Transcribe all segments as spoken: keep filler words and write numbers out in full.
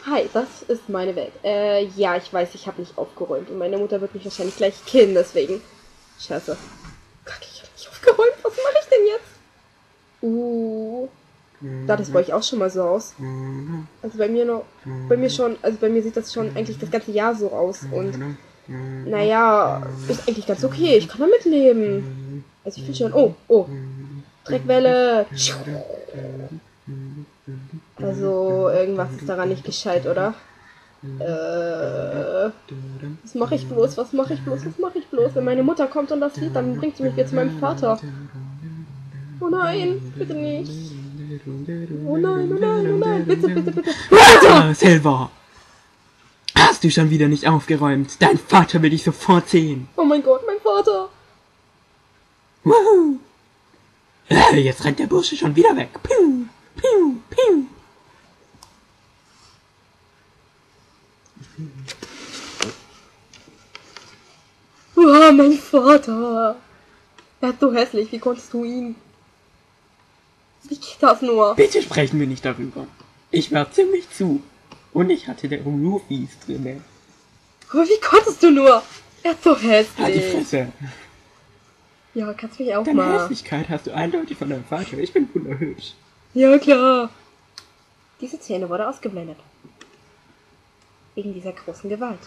Hi, das ist meine Welt. Äh, ja, ich weiß, ich habe nicht aufgeräumt. Und meine Mutter wird mich wahrscheinlich gleich killen, deswegen. Scheiße. Gott, ich habe nicht aufgeräumt. Was mache ich denn jetzt? Uh. Da, das bei euch auch schon mal so aus. Also bei mir noch, bei mir schon, also bei mir sieht das schon eigentlich das ganze Jahr so aus. Und, naja, ist eigentlich ganz okay. Ich kann damit leben. Also ich finde schon, oh, oh. Dreckwelle. Also, irgendwas ist daran nicht gescheit, oder? Äh, was mache ich bloß? Was mache ich bloß? Was mache ich bloß? Wenn meine Mutter kommt und das sieht, dann bringt sie mich jetzt zu meinem Vater. Oh nein, bitte nicht. Oh nein, oh nein, oh nein, bitte, bitte, bitte. Ah, Silver! Hast du schon wieder nicht aufgeräumt? Dein Vater will dich sofort sehen. Oh mein Gott, mein Vater. Woohoo! Äh, jetzt rennt der Bursche schon wieder weg. Piu, piu, piu. Oh, mein Vater. Er ist so hässlich, wie konntest du ihn? Wie geht das nur? Bitte sprechen wir nicht darüber. Ich war ziemlich zu. Und ich hatte der Rufis drinne. Oh, wie konntest du nur? Er ist so hässlich. Halt die Fresse. Ja, kannst mich auch Deine mal. Hässlichkeit hast du eindeutig von deinem Vater. Ich bin wunderhübsch. Ja, klar. Diese Szene wurde ausgeblendet. Wegen dieser großen Gewalt.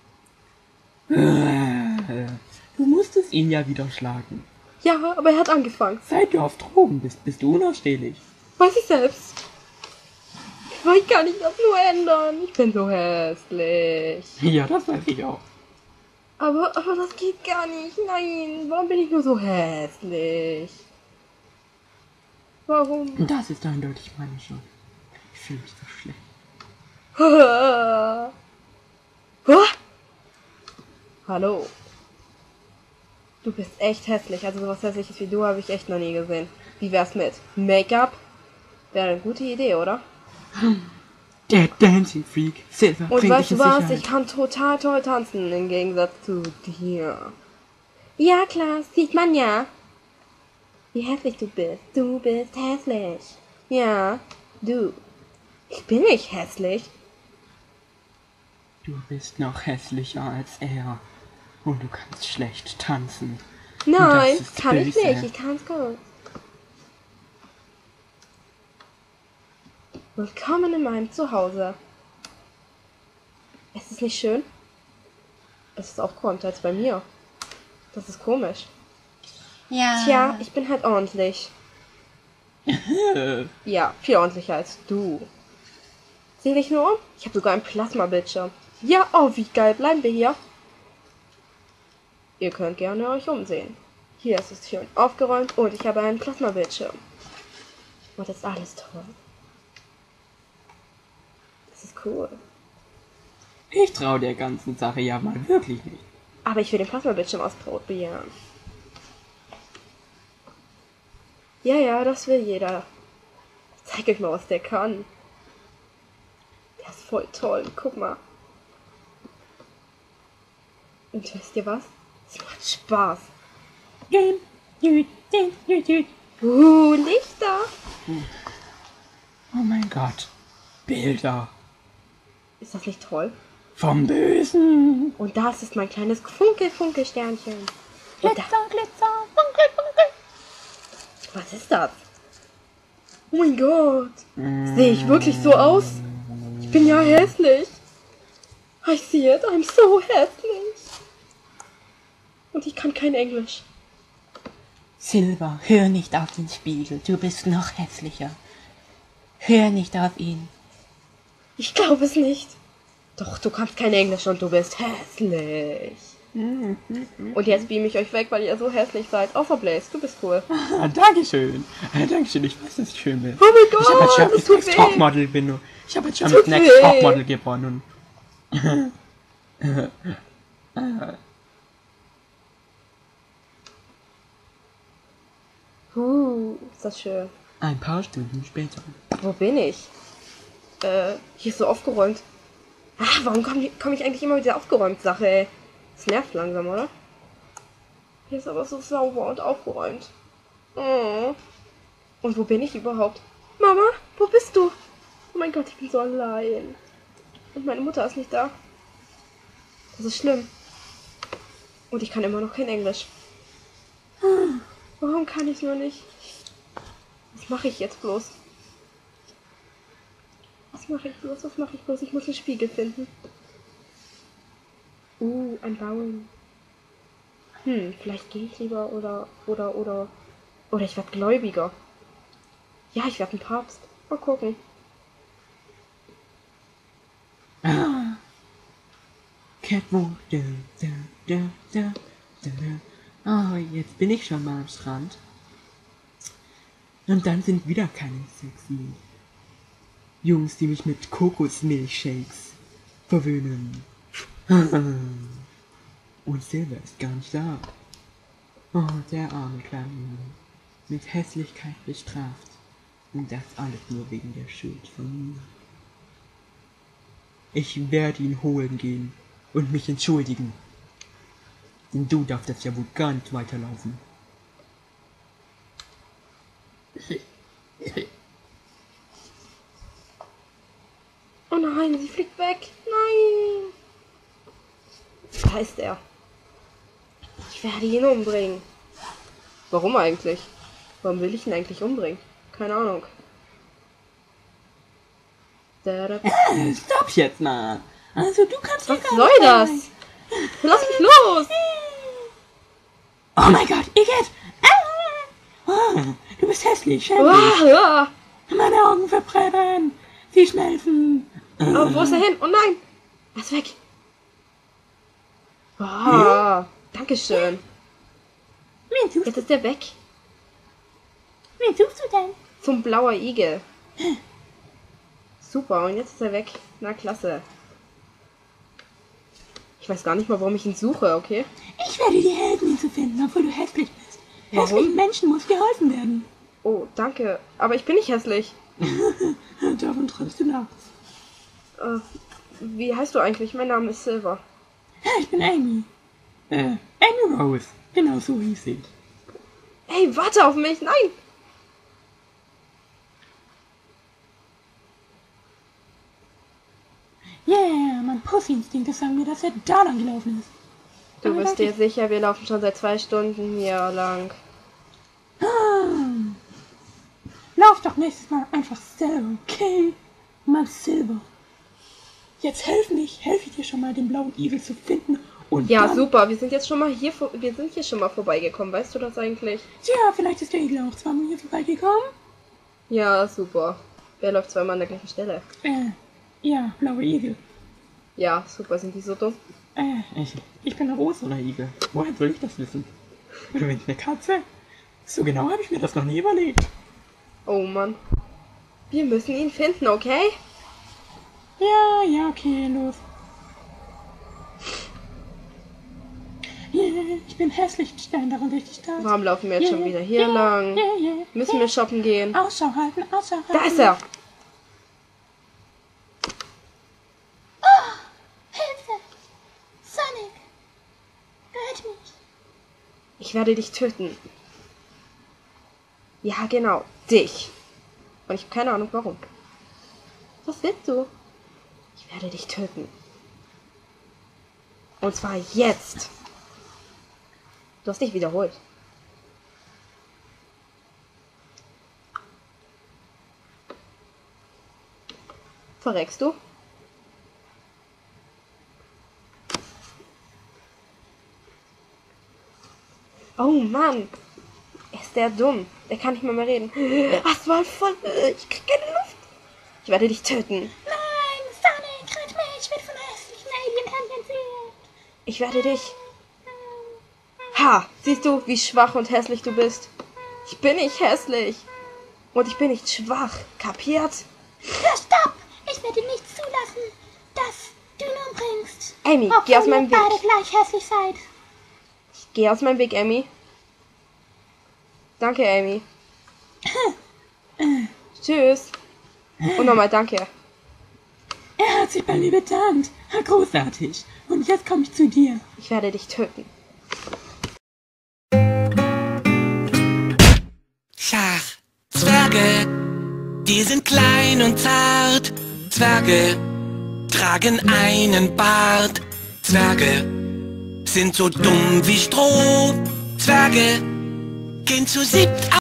Äh, Du musstest ihn ja wieder schlagen. Ja, aber er hat angefangen. Seit du auf Drogen bist, bist du unausstehlich. Weiß ich selbst. Aber ich kann nicht das nur ändern. Ich bin so hässlich. Ja, das weiß ich auch. Aber, aber das geht gar nicht. Nein, warum bin ich nur so hässlich? Warum? Das ist eindeutig meine Schuld. Ich fühle mich so schlecht. Huh? Hallo. Du bist echt hässlich. Also sowas Hässliches wie du habe ich echt noch nie gesehen. Wie wär's mit Make-up? Wäre eine gute Idee, oder? Der Dancing Freak, Silver, Und bringt weißt dich du in was? Sicherheit. Ich kann total toll tanzen, im Gegensatz zu dir. Ja, klar, sieht man ja. Wie hässlich du bist. Du bist hässlich. Ja, du. Ich bin nicht hässlich. Du bist noch hässlicher als er. Und du kannst schlecht tanzen. Nein, das ist kann ich böse. nicht. Ich kann's gut. Willkommen in meinem Zuhause. Ist es nicht schön? Es ist aufgeräumter als bei mir. Das ist komisch. Ja. Tja, ich bin halt ordentlich. Ja, viel ordentlicher als du. Sieh dich nur um. Ich habe sogar einen Plasmabildschirm. Ja, oh, wie geil. Bleiben wir hier. Ihr könnt gerne euch umsehen. Hier ist es schön aufgeräumt und ich habe einen Plasmabildschirm. Und das ist alles toll. Das ist cool. Ich traue der ganzen Sache ja mal wirklich nicht. Aber ich will den Plasmabildschirm ausprobieren. Ja, ja, das will jeder. Ich zeig euch mal, was der kann. Der ist voll toll. Guck mal. Und wisst ihr was? Es macht Spaß. Uh, Lichter. Oh mein Gott. Bilder. Ist das nicht toll? Vom Bösen. Und das ist mein kleines Funkel-Funkel-Sternchen. Und da, Glitzer, Glitzer, funkel, funkel. was ist das? Oh mein Gott. Sehe ich wirklich so aus? Ich bin ja hässlich. I see it, I'm so hässlich. Und ich kann kein Englisch. Silver, hör nicht auf den Spiegel. Du bist noch hässlicher. Hör nicht auf ihn. Ich glaube es nicht. Doch, du kannst kein Englisch und du bist hässlich. Und jetzt beam ich euch weg, weil ihr so hässlich seid. Außer Blaze, du bist cool. Ah, Dankeschön. Äh, Dankeschön, ich weiß, dass ich schön bin. Oh mein Gott, Ich habe jetzt das tut Next weh. Topmodel bin. Ich habe jetzt schon Tut Next weh. Topmodel gewonnen. Uh, ist das schön. Ein paar Stunden später. Wo bin ich? Äh, hier ist so aufgeräumt. Ah, warum komme ich, komm ich eigentlich immer mit dieser Aufgeräumt-Sache, ey? Das nervt langsam, oder? Hier ist aber so sauber und aufgeräumt. Oh. Und wo bin ich überhaupt? Mama, wo bist du? Oh mein Gott, ich bin so allein. Und meine Mutter ist nicht da. Das ist schlimm. Und ich kann immer noch kein Englisch. Warum kann ich nur nicht? Was mache ich jetzt bloß? Was mache ich bloß? Was mache ich bloß? Ich muss einen Spiegel finden. Uh, ein Baum. Hm, vielleicht gehe ich lieber oder, oder, oder, oder ich werde Gläubiger. Ja, ich werde ein Papst. Mal gucken. Ah. Catwalk. Da, da, da, da, da, da. Oh, jetzt bin ich schon mal am Strand. Und dann sind wieder keine sexy Jungs, die mich mit Kokosmilchshakes verwöhnen. Und Silber ist gar nicht da. Oh, der arme kleine Junge. Mit Hässlichkeit bestraft. Und das alles nur wegen der Schuld von mir. Ich werde ihn holen gehen und mich entschuldigen. Denn du darfst das ja wohl gar nicht weiterlaufen. Oh nein, sie fliegt weg. Nein. Da ist er. Ich werde ihn umbringen. Warum eigentlich? Warum will ich ihn eigentlich umbringen? Keine Ahnung. Da, da. Stopp jetzt mal. Also du kannst Was hier gar soll nicht das? rein. Lass mich los! Oh mein Gott, Igitt! Ah! Oh, du bist hässlich, schäm dich. Ah, ja. Meine Augen verbrennen. Sie schmelzen. Aber wo ist er hin? Oh nein! Er ist weg. Ah, Dankeschön. Wen suchst, Jetzt ist er weg. wen suchst du denn? Zum blauer Igel. Super, und jetzt ist er weg. Na, klasse. Ich weiß gar nicht mal, warum ich ihn suche, okay? Ich werde dir helfen, ihn zu finden, obwohl du hässlich bist. Warum? Hässlichen Menschen muss geholfen werden. Oh, danke. Aber ich bin nicht hässlich. Davon träumst du nachts. Äh, wie heißt du eigentlich? Mein Name ist Silver. Ich bin Amy. Äh, Amy Rose. Genau so hieß sie. Hey, warte auf mich! Nein! Yeah, mein Pussy-Instinkte sagen mir, dass er da lang gelaufen ist. Du Aber bist dir wirklich- sicher, wir laufen schon seit zwei Stunden hier lang. Ah. Lauf doch nächstes Mal einfach selber, okay? Mal Silber. Jetzt helf mich, helfe ich dir schon mal, den blauen Igel zu finden. Und Ja, dann, super. Wir sind jetzt schon mal hier, vor- wir sind hier schon mal vorbeigekommen. Weißt du das eigentlich? Tja, vielleicht ist der Igel auch zweimal hier vorbeigekommen. Ja, super. Wer läuft zweimal an der gleichen Stelle? Äh, ja, blauer Igel. Ja, super. Sind die so dumm? Äh, ich, ich bin ein rosaner Igel. Woher soll ich das wissen? Oder bin ich eine Katze? So genau habe ich mir das noch nie überlegt. Oh Mann. Wir müssen ihn finden, okay? Ja, ja, okay, los. Yeah, ich bin hässlich, Stein daran durch die Stadt. Warum laufen wir jetzt schon wieder hier lang? Yeah, yeah, Müssen wir shoppen gehen? Ausschau halten, Ausschau halten. Da ist er! Hilfe! Sonic! Rette mich! Ich werde dich töten. Ja, genau. Dich. Und ich habe keine Ahnung warum. Was willst du? Ich werde dich töten. Und zwar jetzt. Du hast dich wiederholt. Verreckst du? Oh Mann. Ist der dumm. Der kann nicht mehr, mehr reden. Was war voll... Ich krieg keine Luft. Ich werde dich töten. Nein, Sonic, rette mich! Ich werde von hässlichen Alien entführt! Ich werde dich... Ha! Siehst du, wie schwach und hässlich du bist? Ich bin nicht hässlich. Und ich bin nicht schwach. Kapiert? Ja, stopp! Ich werde nicht zulassen, dass du ihn umbringst. Amy, Obwohl geh aus ihr meinem Weg. beide gleich hässlich seid. Geh aus meinem Weg, Amy. Danke, Amy. Tschüss. Und nochmal danke. Er hat sich bei mir bedankt. Großartig. Und jetzt komme ich zu dir. Ich werde dich töten. Schach, Zwerge, die sind klein und zart. Zwerge, tragen einen Bart. Zwerge sind so dumm wie Stroh. Zwerge gehen zu siebt